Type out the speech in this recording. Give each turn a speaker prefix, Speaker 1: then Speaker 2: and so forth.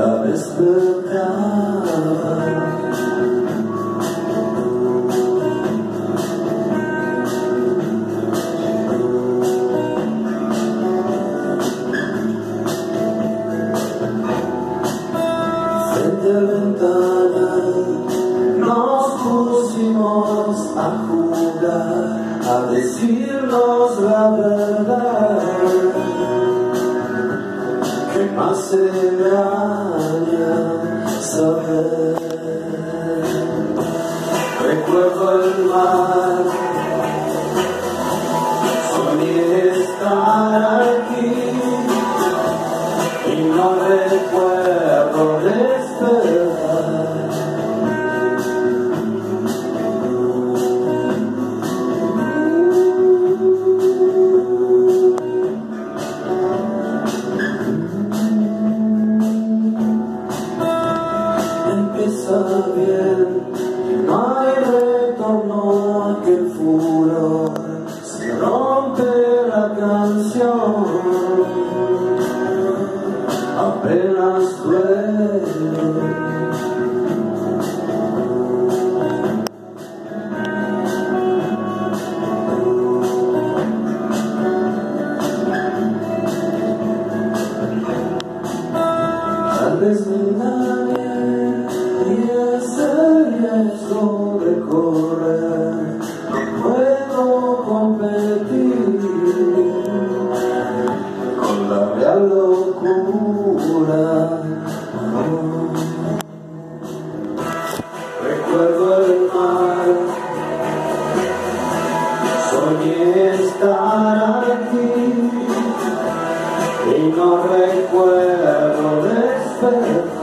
Speaker 1: la despertaba. Frente a la ventana nos pusimos a jugar, a decirnos la verdad. ¿Qué más extraña saber? Recuerdo el mar, soñé estar aquí y no recuerdo despertar. Empieza bien, no hay retorno a aquel furor, se rompe la canción, apenas duele. Tal vez me engañe y es el riesgo de correr, no puedo competir con la real locura. Recuerdo el mar, soñé estar aquí y no recuerdo despertar.